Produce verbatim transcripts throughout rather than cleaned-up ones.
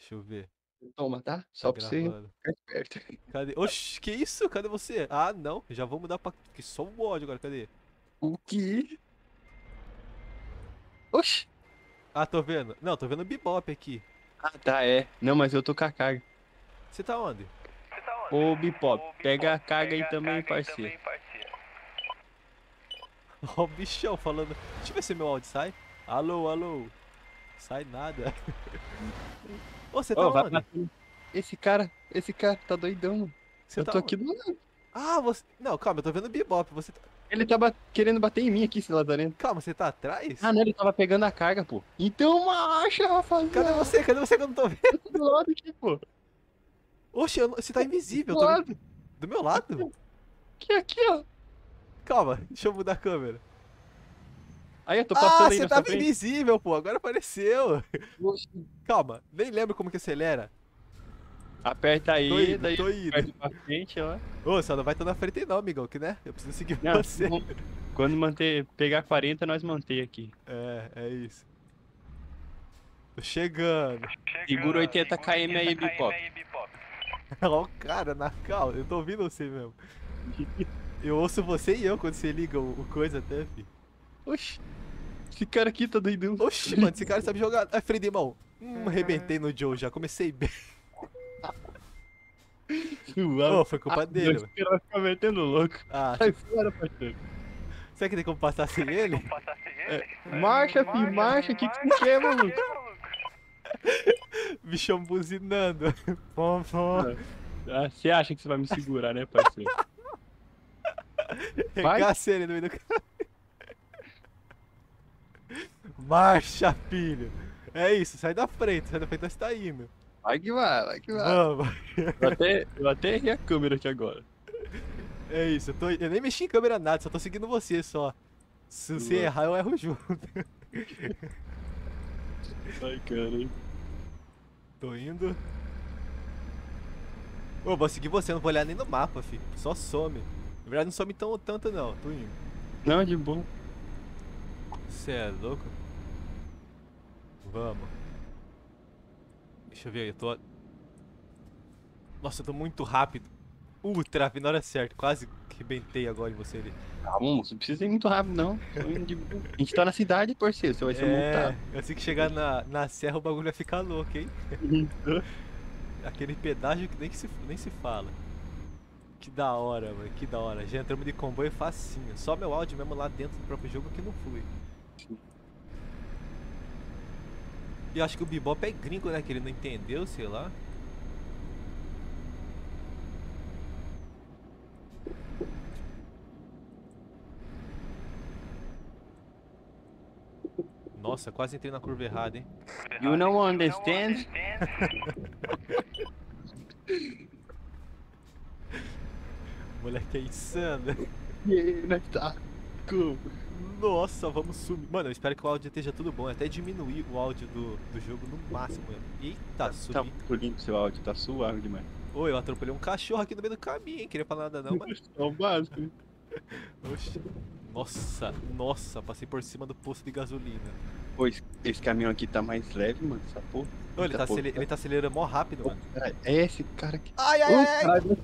Deixa eu ver. Toma, tá? Tá Só pra você gravando. ficar esperto. Cadê? Oxi, que isso? Cadê você? Ah, não. Já vou mudar pra... Fiquei só o ódio agora, cadê? O quê? Oxi. Ah, tô vendo. Não, tô vendo o Bebop aqui. Ah, tá, é. Não, mas eu tô com a carga. Você tá onde? Ô, Bipop, pega a carga aí também, parceiro. Ó o bichão falando. Deixa eu ver se meu áudio sai. Alô, alô. Sai nada. Ô, você tá Ô, vai onde? batendo. Esse cara, esse cara tá doidão, mano. Você Eu tá tô aqui onde? do lado. Ah, você... Não, calma, eu tô vendo o Bebop. Você tá... Ele tá ba- querendo bater em mim aqui, esse lazarento. Calma, você tá atrás? Ah, não, ele tava pegando a carga, pô. Então marcha, Cadê rapaziada. você? Cadê você que eu não tô vendo? Eu tô do lado aqui, pô. Oxe, eu não- você tá invisível. Eu Do tô vendo... lado. Do meu Aqui, lado? ó. Aqui, aqui, ó. Calma, deixa eu mudar a câmera. Aí, eu tô Ah, passando aí você na sua tava frente. invisível, pô. Agora apareceu. Oxi. Calma, nem lembro como que acelera. Aperta Tô aí, indo, daí tô indo. aperta pra frente, ó. Ô, só não vai estar na frente não, amigão, que né? Eu preciso seguir Não, você. quando manter, pegar quarenta, nós manter aqui. É, é isso. Tô chegando. Segura oitenta quilômetros aí, Bipop. Ó o cara na cal, eu tô ouvindo você mesmo. Eu ouço você e eu quando você liga o, o coisa até, fi. Oxi, esse cara aqui tá doidão. Oxi, mano, esse cara sabe jogar. Ah, freio de mão. Hum, arrebentei no Joe já, comecei bem. Suave. Ô, foi Ah, culpa dele, Deus, mano. o cara vai ficar metendo louco. Ah, Sai fora, parceiro. será que tem como passar sem ele? É, marcha, fi, marcha. O que que você quer, maluco? Bichão buzinando. Pom, pom. Ah, você acha que você vai me segurar, né, parceiro? Vai. Regaça ele no meio do caminho. Marcha, filho. É isso, sai da frente, sai da frente, você tá indo. Vai que vai, vai que vai. Vamos. Eu até, eu até errei a câmera aqui agora. É isso, eu, tô, eu nem mexi em câmera nada, só tô seguindo você só. Se você errar, eu erro junto. Ai, caralho. Tô indo. Ô, vou seguir você, não vou olhar nem no mapa, filho. Só some. Na verdade, não some tão, tanto não, tô indo. Não, de boa. Cê é louco? Vamos. Deixa eu ver, eu tô... Nossa, eu tô muito rápido. Ultra, vi na hora certa. Quase que rebentei agora em você ali. Calma, moço, não precisa ir muito rápido, não. Tô indo de boa. A gente tá na cidade, parceiro. Você vai ser É, multado. assim que chegar na, na serra o bagulho vai ficar louco, hein? Aquele pedágio que nem, que se, nem se fala. Que da hora, mano, que da hora. Já entramos de comboio facinho. Só meu áudio mesmo lá dentro do próprio jogo que não flui. E eu acho que o Bebop é gringo, né? Que ele não entendeu, sei lá. Nossa, quase entrei na curva errada, hein? You não understand? O moleque é insano. Yeah, nós tá. Como? Nossa, vamos sumir. Mano, eu espero que o áudio esteja tudo bom. Eu até diminuir o áudio do, do jogo no máximo. Mano. Eita, Tá subi. muito limpo seu áudio, tá suave demais. Oi, eu atropelei um cachorro aqui no meio do caminho, hein? Queria falar nada não, mas... É o básico, né? Oxi. Nossa, nossa, passei por cima do posto de gasolina. Pô, esse, esse caminhão aqui tá mais leve, mano, essa porra. Ô, ele, Eita, tá porra. acele- ele tá acelerando mó rápido, Ô, mano. caralho, é esse cara aqui. Ai, ai, Ui, ai, ai. caralho.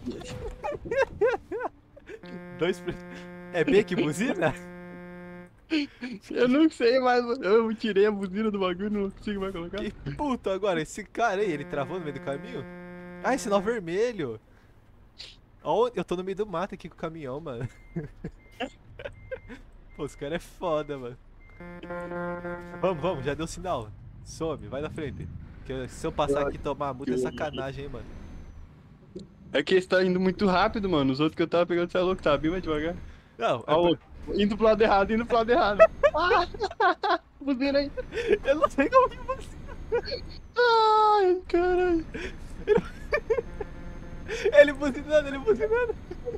Dois... pre- É B que buzina? Eu não sei mais, mano. Eu tirei a buzina do bagulho, não consigo mais colocar. Que puto agora, esse cara aí, ele travou no meio do caminho? Ai, sinal vermelho. Ó, eu tô no meio do mato aqui com o caminhão, mano. Pô, os caras é foda, mano. Vamos, vamos, já deu sinal. Some, vai na frente. Que se eu passar aqui e tomar a multa é sacanagem, hein, mano. É que esse tá indo muito rápido, mano. Os outros que eu tava pegando, você é louco, tá bem mais devagar. Não, é Ó, o por- outro. Indo pro lado errado, indo pro lado errado. Ah! Buzina aí. eu não sei como que você... Ai, caralho. Ele buzinando, ele buzinando.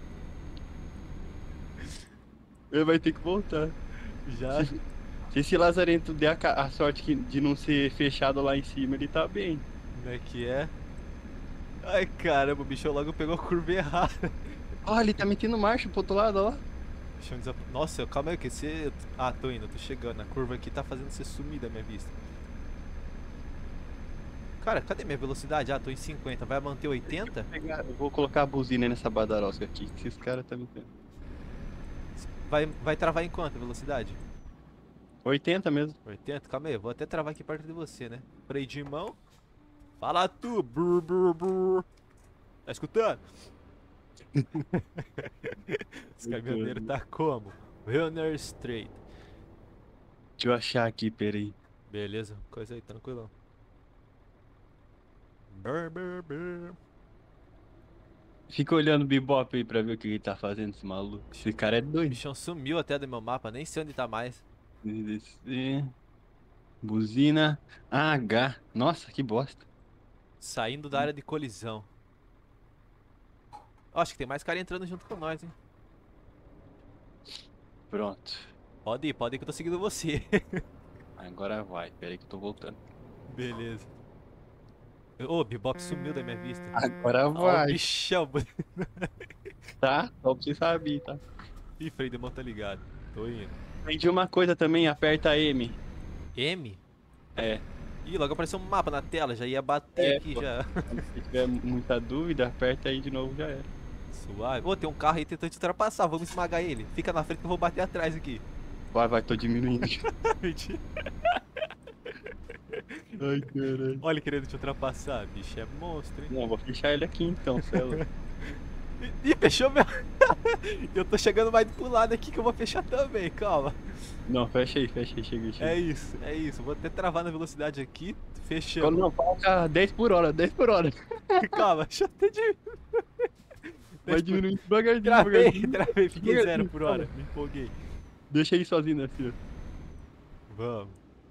Ele vai ter que voltar. Já. Se esse lazarento der a, ca- a sorte que- de não ser fechado lá em cima, ele tá bem. Como é que é? Ai, caramba, o bichão logo pegou a curva errada. Ó, ele tá metendo marcha pro outro lado, ó lá. Bichão desap... Nossa, calma aí que você... Ah, tô indo, tô chegando. A curva aqui tá fazendo você sumir da minha vista. Cara, cadê minha velocidade? Ah, tô em cinquenta. Vai manter oitenta? Pegar- Eu vou colocar a buzina nessa badarosca aqui, que esses caras tá me vendo. Vai, vai travar em quanto a velocidade? oitenta mesmo. oitenta? Calma aí, eu vou até travar aqui perto de você, né? Freio de mão. Fala tu! Brr, brr, brr. Tá escutando? Esse caminhoneiro tá como? Runner Straight. Deixa eu achar aqui, peraí. Beleza, coisa aí, tranquilão. Brr, brr, brr. Fica olhando o Bebop aí pra ver o que ele tá fazendo, esse maluco. Esse cara é O doido. bichão sumiu até do meu mapa, nem sei onde tá mais. Descer. Buzina H. Nossa, que bosta. Saindo da área de colisão. Ó, acho que tem mais cara entrando junto com nós, hein? Pronto. Pode ir, pode ir que eu tô seguindo você. Agora vai. Peraí que eu tô voltando. Beleza. Ô, o Bebop sumiu da minha vista. Agora Ó, o vai. bichão. Tá? Só pra você saber, tá? Ih, freio de mão tá ligado. Tô indo. Aprendi uma coisa também, aperta M. M? É. Ih, logo apareceu um mapa na tela, já ia bater É, aqui pô. já. Se tiver muita dúvida, aperta aí de novo, já era. Suave. Ô, tem um carro aí tentando te ultrapassar, vamos esmagar ele. Fica na frente que eu vou bater atrás aqui. Vai, vai, tô diminuindo. Mentira. Ai, caralho. Olha ele querendo te ultrapassar, bicho, é monstro, hein? Não, vou fechar ele aqui então, Celo. Ih, fechou meu. Eu tô chegando mais pro lado aqui que eu vou fechar também, calma. Não, fecha aí, fecha aí, chega aí, chega É aí. isso, é isso. Vou até travar na velocidade aqui, Quando fechando. não, coloca dez por hora, dez por hora. Calma, deixa eu até diminuir. Vai diminuindo devagarzinho, Travei, devagarzinho. travei, fiquei zero Devagarzinho, por hora, me empolguei. Deixa aí sozinho assim, ó. Vamos.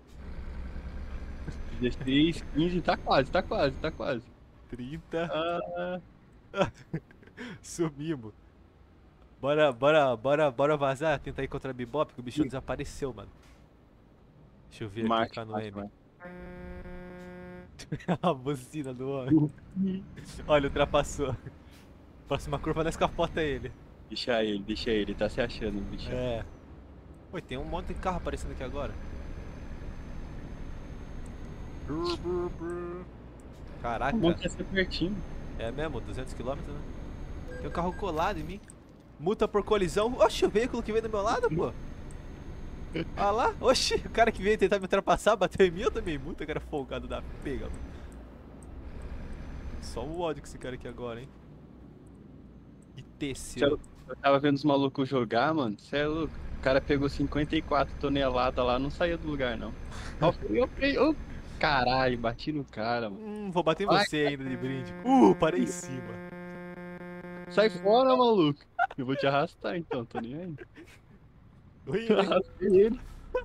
dezesseis, quinze, tá quase, tá quase, tá quase. trinta. Ah, Sumimos. Bora, bora, bora, bora vazar, tentar encontrar a Bebop, que o bichão desapareceu, mano. Deixa eu ver aqui, Marte, clicar no Marte, M. Marte. A buzina do homem. Olha, ultrapassou. Próxima curva nós capota ele. Deixa ele, deixa ele, tá se achando, bicho. É. Oi, tem um monte de carro aparecendo aqui agora. Brr, brr, brr. Caraca. O monte ia ser pertinho. É mesmo, duzentos quilômetros, né? Tem um carro colado em mim. Multa por colisão. Oxe, o veículo que veio do meu lado, pô. Olha lá. Oxe, o cara que veio tentar me ultrapassar, bateu em mim, eu também. Multa, cara folgado da pega, mano. Só o ódio com esse cara aqui agora, hein. E teceu. Eu tava vendo os malucos jogar, mano. Cê é louco. O cara pegou cinquenta e quatro toneladas lá, não saía do lugar, não. Ó, o freio, ó, o freio, ó. Caralho, bati no cara, mano. Hum, vou bater em Vai, você ainda de brinde. Uh, parei em cima. Sai fora, maluco. Eu vou te arrastar então, tô nem aí. Oi, Eu arrastei ele.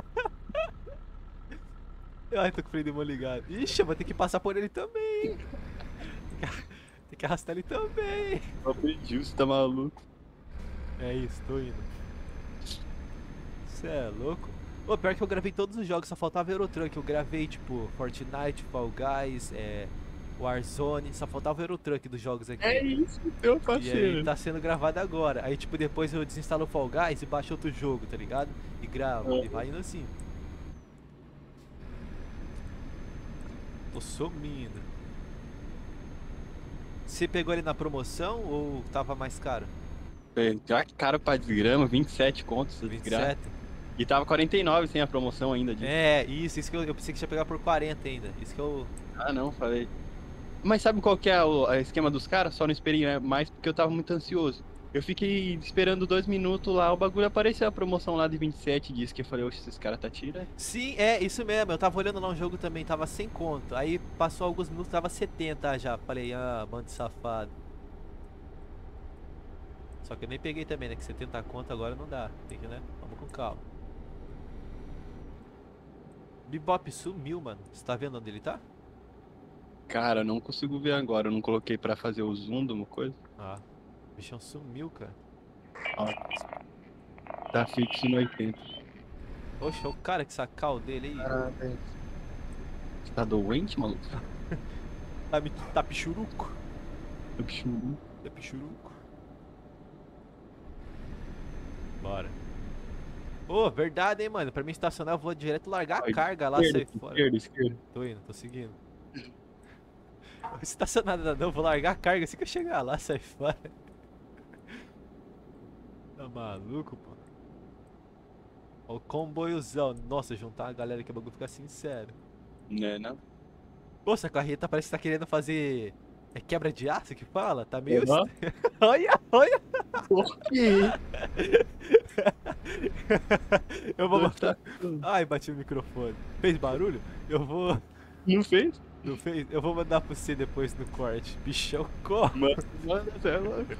ai, tô com o freio de mão ligado. Ixi, eu vou ter que passar por ele também. Tem que arrastar ele também. Eu aprendi, você tá maluco. É isso, tô indo. Cê é louco. Ô, pior que eu gravei todos os jogos, só faltava Eurotruck. Eu gravei, tipo, Fortnite, Fall Guys, é, Warzone, só faltava Eurotruck dos jogos aqui. É isso, meu E aí parceiro. tá sendo gravado agora. Aí, tipo, depois eu desinstalo o Fall Guys e baixo outro jogo, tá ligado? E gravo, Uhum. e vai indo assim. Tô sumindo. Você pegou ele na promoção ou tava mais caro? É, já caro pra desgrama, vinte e sete contos, essa vinte e desgraça. sete? E tava quarenta e nove sem a promoção ainda. De... É, isso, isso que eu, eu pensei que ia pegar por quarenta ainda. Isso que eu. Ah, não, falei. Mas sabe qual que é o a esquema dos caras? Só não esperei né, mais porque eu tava muito ansioso. Eu fiquei esperando dois minutos lá, o bagulho apareceu a promoção lá de vinte e sete dias que eu falei, oxe, esses caras tá tirando. Sim, é, isso mesmo. Eu tava olhando lá um jogo também, tava sem conto. Aí passou alguns minutos, tava setenta já. Falei, ah, bando de safado. Só que eu nem peguei também, né? Que setenta conto agora não dá. Tem que, né? Vamos com calma. Bebop sumiu, mano. Você tá vendo onde ele tá? Cara, eu não consigo ver agora, eu não coloquei pra fazer o zoom de uma coisa. Ah, o bichão sumiu, cara. Ó, tá fixo no oitenta. Oxe, é o cara que sacal dele aí. Caralho. Você tá doente, maluco? Tá, me- tá pichuruco. Eu bicho- Tá pichuruco. Bora. Ô, verdade, hein, mano. Pra mim estacionar, eu vou direto largar a Ai, carga lá, sair Esquerda, fora. esquerda, esquerda. Tô indo, tô seguindo. Não estaciona nada não, vou largar a carga assim que eu chegar lá, sai fora. Tá maluco, pô? Ó o comboiozão. Nossa, juntar a galera que o bagulho fica sincero. Né, não? Pô, essa carreta parece que tá querendo fazer. É quebra de aço que fala? Tá meio. est- Aham. Olha, olha! Por quê? Eu vou Dois botar. tacos. Ai, bati o microfone. Fez barulho? Eu vou. Não fez? Não fez? Eu vou mandar pra você depois no corte. Bichão corre. Mano, mano, você é louco.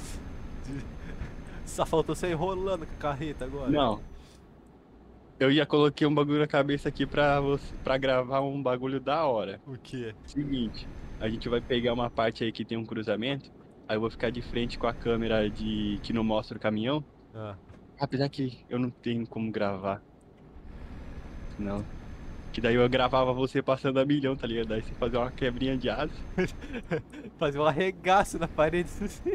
Só faltou você enrolando com a carreta agora. Não. Eu já coloquei um bagulho na cabeça aqui pra, você, pra gravar um bagulho da hora. O quê? Seguinte, a gente vai pegar uma parte aí que tem um cruzamento, aí eu vou ficar de frente com a câmera de que não mostra o caminhão. Ah. Apesar que eu não tenho como gravar, não. Que daí eu gravava você passando a milhão, tá ligado? Daí você fazia uma quebrinha de asa. Fazer um arregaço na parede assim.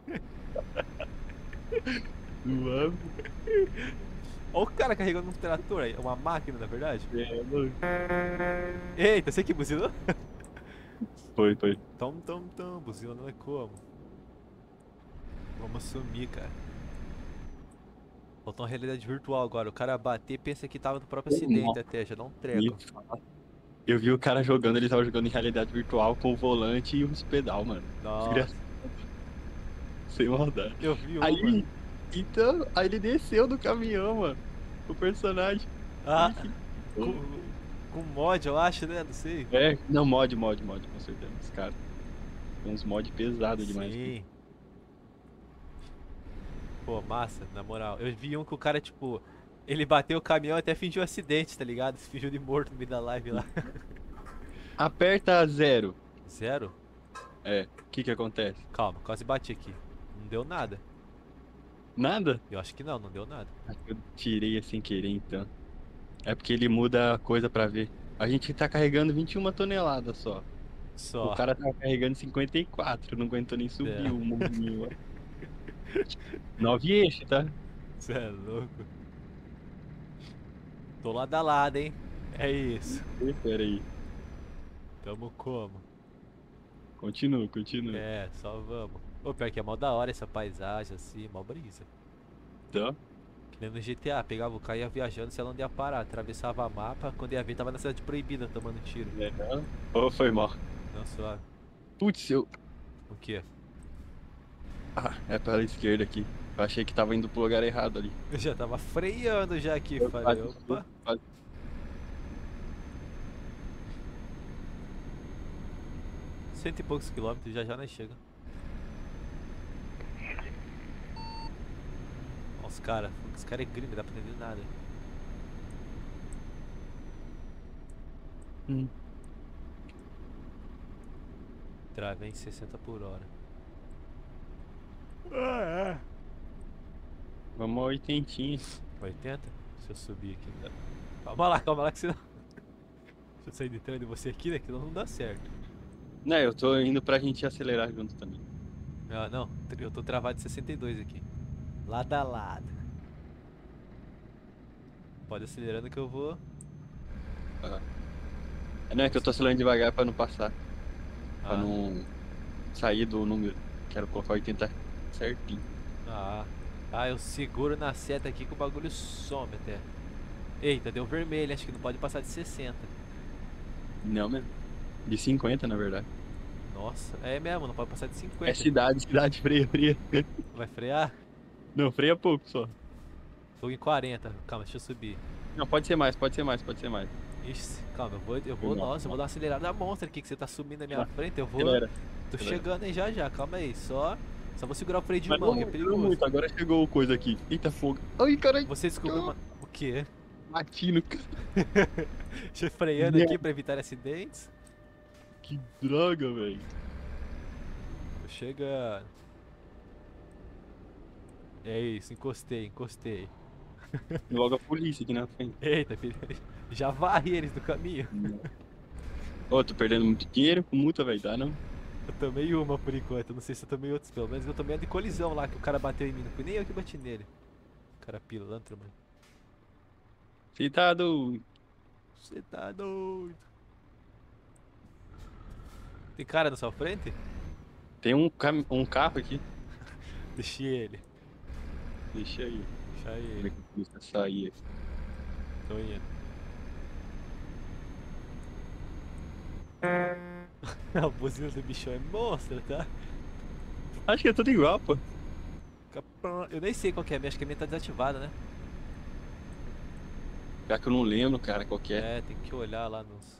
Zoando. Olha o cara carregando um trator aí. Uma máquina, na verdade. É, mano. Eita, você que buzinou? Foi, foi. Tom, tom, tom. Buzina não é como. Vamos sumir, cara. Faltou uma realidade virtual agora. O cara bater e pensa que tava no próprio acidente até. Já dá um Me treco. fala. Eu vi o cara jogando, ele tava jogando em realidade virtual com o volante e os pedal, mano. Nossa. Desgraçado. Sem maldade. Eu vi uma. Aí, então, aí ele desceu do caminhão, mano. O personagem. Ah, Ixi. com, com mod, eu acho, né? Não sei. É, não, mod, mod, mod, com certeza. Os caras. Tem uns mod pesados demais. Sim. Pô, massa, na moral. Eu vi um que o cara, tipo, ele bateu o caminhão e até fingiu acidente, tá ligado? Se fingiu de morto no meio da live lá. Aperta zero. Zero? É, o que que acontece? Calma, quase bati aqui. Não deu nada. Nada? Eu acho que não, não deu nada. Acho que eu tirei sem querer, então. É porque ele muda a coisa pra ver. A gente tá carregando vinte e uma toneladas só. O Só. cara tá carregando cinquenta e quatro, não aguentou nem subir É. o morrinho lá. Nove eixos, tá? Você é louco. Tô lado a lado, hein? É isso. Pera aí. Tamo como? Continua, continua. É, só vamos. Ô, pior que é mó da hora essa paisagem assim, mó brisa. Tá? Que nem no G T A, pegava o carro e ia viajando, sei lá onde ia parar, atravessava mapa, quando ia ver tava na cidade proibida tomando tiro. É, não? Ô, foi mal. Não, suave. Putz, eu. O quê? Ah, é pela esquerda aqui. Eu achei que tava indo pro lugar errado ali. Eu já tava freando já aqui, Eu falei, quase- opa. quase- Cento e poucos quilômetros, já já nós chega. Ó, os caras, os caras é gringo, não dá pra entender nada. Hum. Travei em sessenta por hora. Ah, é. Vamos a oitentinha. oitenta? Se eu subir aqui. Calma lá, calma lá que senão. Se eu sair de trás de você aqui, né? Que senão não dá certo. Não, eu tô indo pra gente acelerar junto também. Ah, não, eu tô travado de sessenta e dois aqui. Lado a lado. Pode ir acelerando que eu vou. Ah. Não, é que eu tô acelerando devagar pra não passar. Pra Ah, não sair do número. Quero colocar oitenta certinho. ah, ah, eu seguro na seta aqui que o bagulho some até. Eita, deu vermelho, acho que não pode passar de sessenta. Não mesmo. De cinquenta, na verdade. Nossa, é mesmo, não pode passar de É cinquenta. cidade, cidade, freia, freia. Vai frear? Não, freia pouco só. Tô em quarenta, calma, deixa eu subir. Não, pode ser mais, pode ser mais, pode ser mais. Ixi, calma, eu vou, eu vou, Foi mal, nossa, foi eu vou dar uma acelerada monstra aqui que você tá subindo na minha Ah, frente, eu vou. Acelera. Tô acelera. chegando aí já já, calma aí, só. Só vou segurar o freio de Mas mão, não que é muito, não perigoso. muito, agora chegou o coisa aqui. Eita, fogo. Ai, caralho. Você descobriu uma. O quê? Latino. Deixa eu freando aqui pra evitar acidentes. Que droga, velho. Tô chegando. É isso, encostei, encostei. Logo a polícia aqui na frente. Eita, filho. Já varre eles do caminho. Ô, tô perdendo muito dinheiro com multa, velho. Dá não? Eu tomei uma por enquanto, não sei se eu tomei outros, pelo menos eu tomei a de colisão lá, que o cara bateu em mim, não fui nem eu que bati nele. Cara pilantra, mano. Você tá do. Você tá doido. Tem cara na sua frente? Tem um, cam... um carro aqui. Deixe ele. Deixa aí. Deixa Como é ele. que custa sair aqui? Tô indo. A buzina do bichão é monstra, tá? Acho que é tudo igual, pô. Eu nem sei qual que é a minha, acho que a minha tá desativada, né? Já que eu não lembro, cara, qual que é. É, tem que olhar lá nos.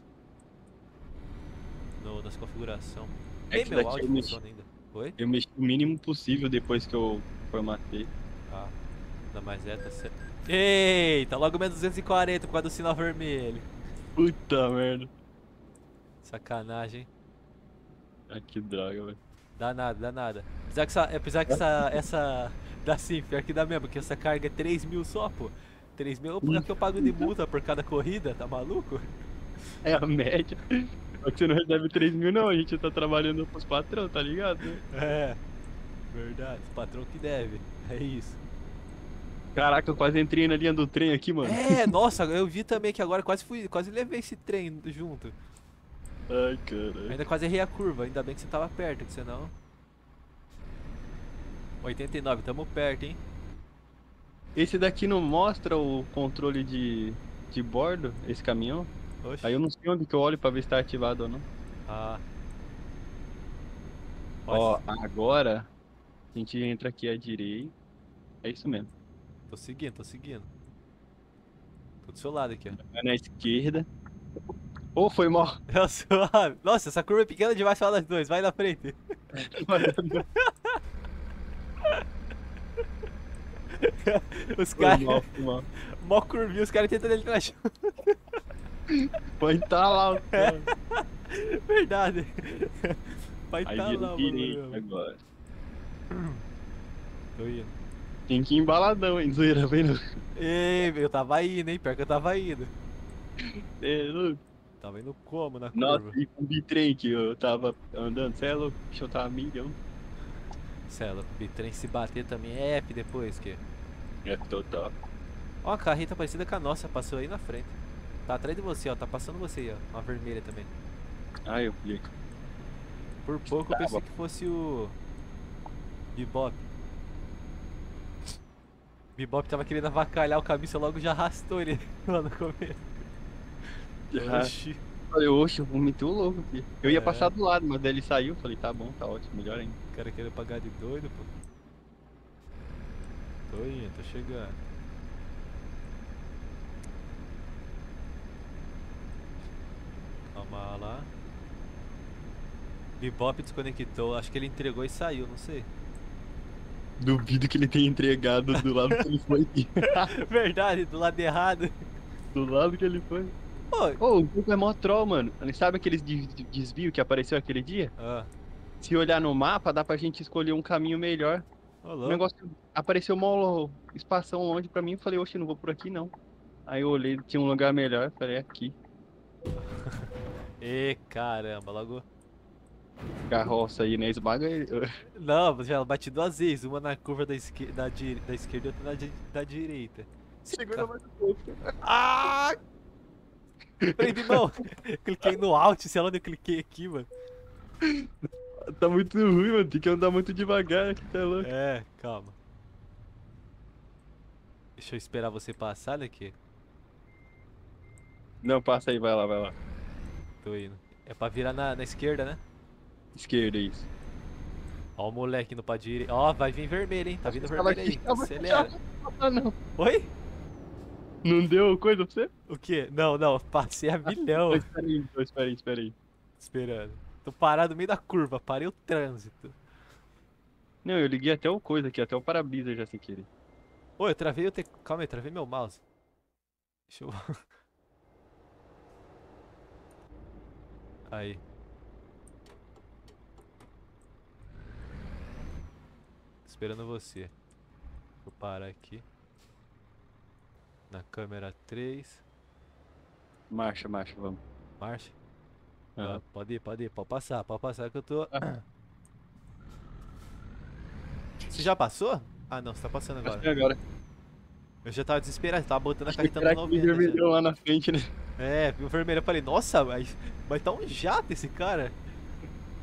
No, nas configurações. É Nem que meu daqui áudio eu mexi, funciona ainda. Oi? eu mexi o mínimo possível depois que eu formatei. Ah, ainda mais é, tá certo. Eita, logo menos duzentos e quarenta por causa do sinal vermelho. Puta merda. Sacanagem, hein? Ah, que droga, velho. Dá nada, dá nada. Apesar que essa. Apesar que essa. essa dá sim, pior que dá mesmo, porque essa carga é três mil só, pô. três mil é o que eu pago de multa por cada corrida, tá maluco? É a média. Só que você não recebe três mil, não. A gente tá trabalhando pros patrão, tá ligado? É, verdade. O patrão que deve. É isso. Caraca, eu quase entrei na linha do trem aqui, mano. É, nossa, eu vi também que agora quase fui. Quase levei esse trem junto. Ai, caralho. Ainda quase errei a curva, ainda bem que você tava perto, que senão. oitenta e nove, tamo perto, hein? Esse daqui não mostra o controle de, de bordo, esse caminhão? Oxe. Aí eu não sei onde que eu olho pra ver se tá ativado ou não. Ah. Ó, Nossa, agora a gente entra aqui à direita. É isso mesmo. tô seguindo, tô seguindo. Tô do seu lado aqui, ó. Vai na esquerda. Ô, foi mal. É suave. Nossa, essa curva é pequena demais pra nós dois, vai na frente. Os Foi caras. mal, foi mal. Mó curvinha, os caras tentando entrar junto. Pode tá lá o cara. Verdade. Vai Aí tá vira lá, direita mano. agora. Tô indo. Tem que ir embaladão, hein, zoeira, vem no... Ei, eu tava indo, hein? Pior que eu tava indo. É louco. Tava indo como na Nossa, curva? e com o bitrem que eu tava andando, cê é louco, deixa eu tava milhão. Cela, o bitrem se bater também é F depois, que. É total. Ó, a carreta parecida com a nossa, passou aí na frente. Tá atrás de você, ó. Tá passando você aí, ó. Uma vermelha também. Ah, eu vi aqui. Por pouco eu Tá pensei bom. que fosse o. Bebop. Bebop tava querendo avacalhar o caminho, você logo já arrastou ele lá no começo. Já. Oxi. Falei, oxe, eu vou meter o louco aqui. Eu ia É. passar do lado, mas daí ele saiu, falei, tá bom, tá ótimo, melhor ainda. O cara querendo pagar de doido, pô. Tô indo, tô chegando. Calma lá. Bebop desconectou, acho que ele entregou e saiu, não sei. Duvido que ele tenha entregado do lado que ele foi aqui. Verdade, do lado errado. Do lado que ele foi. Oi. Ô, o jogo é mó troll, mano. Sabe aqueles de- de- desvio que apareceu aquele dia? Ah, Se olhar no mapa, dá pra gente escolher um caminho melhor. ô O louco. negócio apareceu mó espação longe pra mim, eu falei, oxe, não vou por aqui não. Aí eu olhei, tinha um lugar melhor, falei, é aqui. Ê, caramba, logo. Carroça aí, né? Esmaga ele. Não, já bati duas vezes, uma na curva da, esquer... da, di... da esquerda e outra na di... da direita. Esse Segura ca- mais um pouco. Ah! Freio de mão! Cliquei no Alt, sei lá onde eu cliquei aqui, mano. Tá muito ruim, mano. Tem que andar muito devagar aqui, tá louco. É, calma. Deixa eu esperar você passar daqui. Não, passa aí, vai lá, vai lá. Tô indo. É pra virar na, na esquerda, né? Esquerda, isso. Ó o moleque indo pra direita. Ó, vai vir vermelho, hein? Tá vindo Tava vermelho aí. aqui, tava aqui, Acelera. Ah, não. Oi? Não deu coisa pra você? O quê? Não, não, passei a milhão. Não, espera aí, então, espera aí, espera aí. Esperando. Tô parado no meio da curva, parei o trânsito. Não, eu liguei até o coisa aqui, até o para-brisa já sem querer. Ô, eu travei o te... Calma aí, travei meu mouse. Deixa eu... Aí. Esperando você. Vou parar aqui. Na câmera três. Marcha, marcha, vamos. Marcha. Aham. Ah, pode ir, pode ir, pode passar, pode passar que eu tô... Ah. Você já passou? Ah não, você tá passando Acho agora. que agora. Eu já tava desesperado, tava botando a Acho que carreta no aquele noventa já. vermelhão lá na frente, né? É, viu o vermelho, eu falei, nossa, mas vai tá um jato esse cara.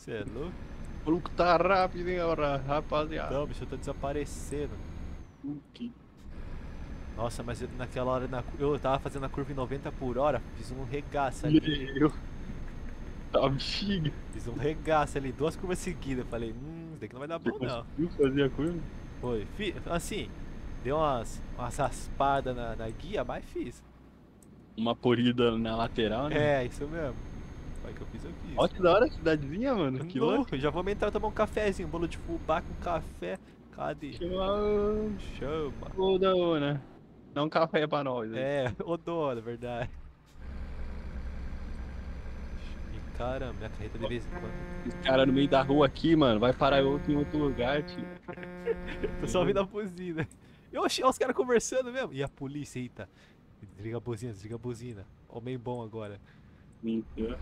Você é louco? O maluco tá rápido, hein, ora, rapaziada. Não, bicho, eu tô desaparecendo. Que Nossa, mas eu- naquela hora na cu- eu tava fazendo a curva em noventa por hora, fiz um regaço ali. meu. Tá bexiga. Fiz um regaço ali, duas curvas seguidas. Falei, hum, isso daqui não vai dar Você bom não. conseguiu fazer a curva? Foi, fi- assim, deu umas, umas raspadas na, na guia, mas fiz. Uma polida na lateral, né? É, isso mesmo. Foi que eu fiz, eu fiz. Olha que da hora a cidadezinha, mano. Que Não, louco. já vamos entrar tomar um cafezinho, um bolo de fubá com café. Cadê? Chama Chama. o da Ona. Dá um café pra nós. aí. É, ô dona, verdade. E caramba, minha carreta de vez em quando. Esse cara no meio da rua aqui, mano, vai parar outro em outro lugar, tio. Tô só ouvindo a buzina. Oxi, olha os caras conversando mesmo. E a polícia, eita. Desliga a buzina, desliga a buzina. Homem bom agora. Mentira.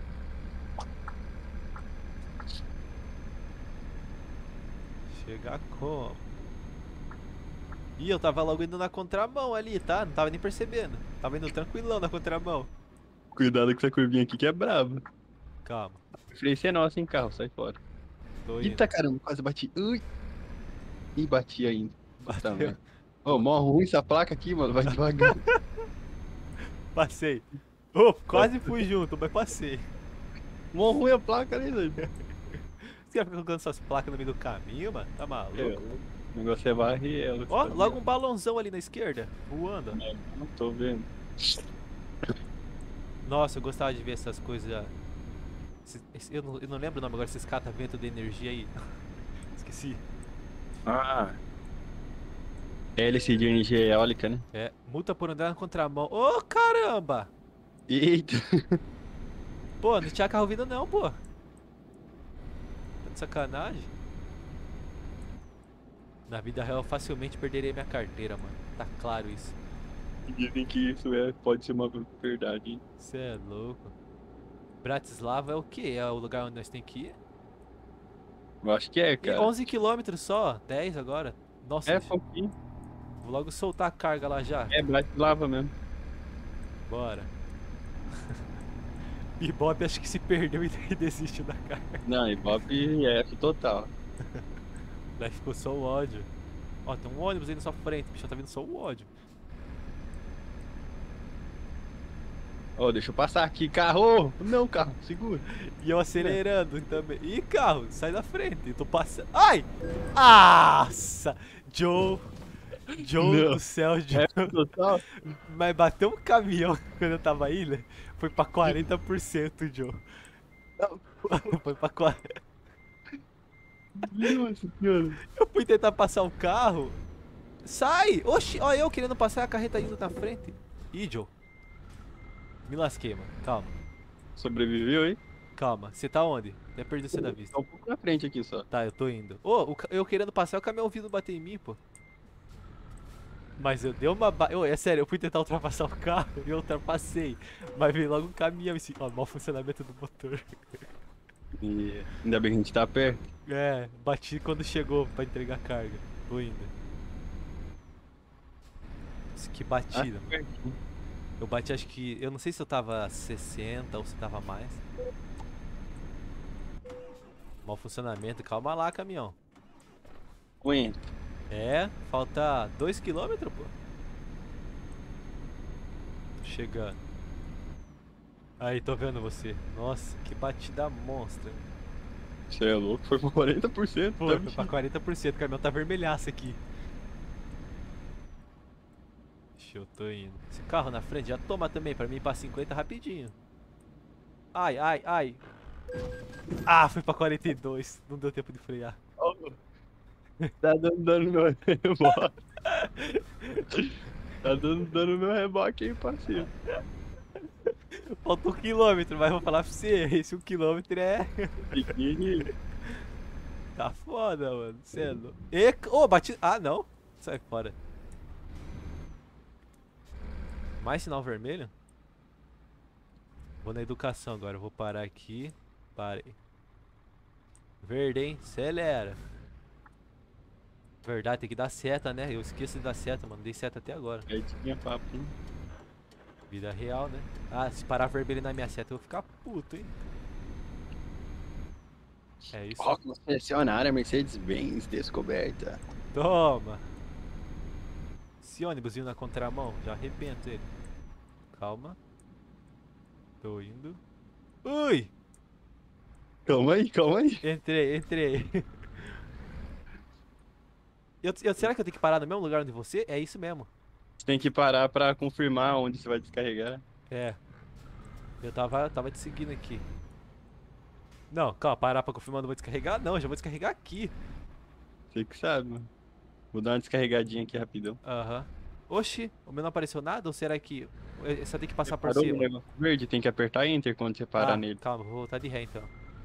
Chegar como? Ih, eu tava logo indo na contramão ali, tá? Não tava nem percebendo. Tava indo tranquilão na contramão. Cuidado com essa curvinha aqui que é braba. Calma, Freio é nossa, hein, carro, sai fora. tô indo. Eita caramba, quase bati. Ui. Ih, bati ainda. Puta Bateu. merda. Ô, mó ruim essa placa aqui, mano, vai devagar. Passei. Ô, quase fui junto, mas passei. Mó ruim a placa ali, doido. Você fica colocando essas placas no meio do caminho, mano? Tá maluco? O negócio é varrer ela. Ó, logo um balãozão ali na esquerda, voando. Não tô vendo. Nossa, eu gostava de ver essas coisas. Esse- esse- Eu não, eu não lembro o nome agora, esses catavento de energia aí. Esqueci. Ah. Hélice de energia eólica, né? É, multa por andar na contramão. Ô, caramba! Eita. Pô, não tinha carro vindo não, pô. Tá de sacanagem? Na vida real eu facilmente perderia minha carteira, mano. Tá claro isso. Dizem que isso é, pode ser uma verdade, hein? Cê é louco. Bratislava é o quê? É o lugar onde nós tem que ir? Eu acho que é, E cara. onze quilômetros só, dez agora. Nossa, É, deixa- pouquinho. vou logo soltar a carga lá já. É, Bratislava mesmo. Bora. Bebop acho que se perdeu e daí desiste da carga. Não, Ibope é F total. Daí ficou só o ódio. Ó, tem um ônibus aí na sua frente, bicho, tá vindo só o ódio. Ó, deixa eu passar aqui, carro! Não, carro, segura. E eu acelerando também. Ih, carro, sai da frente. Eu tô passando. Ai! Nossa! Joe! Joe Não. do céu, Joe. F total? Mas bateu um caminhão quando eu tava indo. Foi pra quarenta por cento, Joe. Não. Foi pra quarenta. Nossa senhora. Eu fui tentar passar o carro. Sai! Oxi, ó, eu querendo passar a carreta indo na frente. Ih, Joe. Me lasquei, mano. Calma, Sobreviveu, hein? calma. Você tá onde? Até perdi você da vista. Tá um pouco na frente aqui só. Tá, eu tô indo. Ô, o ca- eu querendo passar, o caminhão vindo bater em mim, pô. Mas eu dei uma ba... Ô, é sério, eu fui tentar ultrapassar o carro e eu ultrapassei. Mas veio logo um caminhão assim. Ó, mau funcionamento do motor. E ainda bem que a gente tá perto. É, bati quando chegou pra entregar carga. Tô indo. Nossa, que batida, mano. pertinho. Eu bati, acho que. Eu não sei se eu tava sessenta ou se tava mais. Mau funcionamento. Calma lá, caminhão. Ué, É, falta dois quilômetros, pô. Tô chegando. Aí, tô vendo você. Nossa, que batida monstra. você é louco, foi por quarenta por cento. Pô, tá foi pra quarenta por cento. O caminhão tá vermelhaço aqui. Deixa eu tô indo. Esse carro na frente já toma também, pra mim ir pra cinquenta rapidinho. Ai, ai, ai. Ah, foi pra quarenta e dois. Não deu tempo de frear. Tá dando dano no meu reboque. Tá dando dano no meu reboque aí, parceiro. Falta um quilômetro, mas vou falar pra você, esse um quilômetro é... Pequenininho. Tá foda, mano. Cê é louco. E... Ô, bati... Ah, não. Sai fora. Mais sinal vermelho? Vou na educação agora. Vou parar aqui. Parei. Verde, hein? Acelera. Verdade, tem que dar seta, né? Eu esqueço de dar seta, mano. Dei seta até agora. Aí tinha papo, hein? Vida real, né? Ah, se parar vermelho na minha seta, eu vou ficar puto, hein? É isso. Ó, concessionária Mercedes-Benz descoberta. Toma! Esse ônibus vindo na contramão, já arrebento ele. Calma. Tô indo. Ui! Calma aí, calma aí. Entrei, entrei. Eu, eu- será que eu tenho que parar no mesmo lugar onde você? É isso mesmo. Você tem que parar pra confirmar onde você vai descarregar. É. Eu tava, tava te seguindo aqui. Não, calma, parar pra confirmar, não vou descarregar? Não, já vou descarregar aqui. Você que sabe, mano. Vou dar uma descarregadinha aqui rapidão. Aham. Oxi, o meu não apareceu nada? Ou será que eh, você tem que passar por Parou no cima? negócio verde, tem que apertar Enter quando você parar Ah, nele. calma, vou voltar de ré então.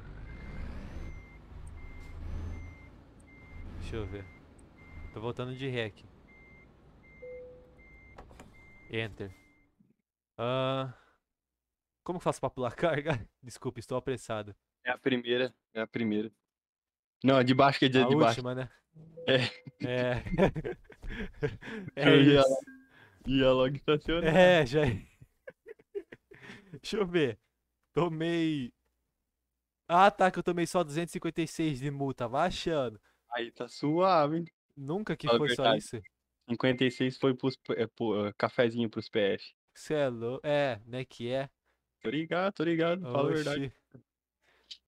Deixa eu ver. Tô voltando de ré aqui. Enter. Ah, como que faço pra pular carga? Desculpa, estou apressado. É a primeira, é a primeira. Não, a de baixo quer dizer A de baixo. última, né? É, É. É eu ia, isso. ia logo estacionar. É, já. Deixa eu ver. Tomei. Ah, tá, que eu tomei só duzentos e cinquenta e seis de multa. Vai achando. Aí tá suave, hein? Nunca que Fala a foi só verdade. isso. cinquenta e seis foi pros, é, pro, é, cafezinho pros P F. Cê é louco. É, né que é? Tô ligado, tô ligado, fala a verdade. Oxi.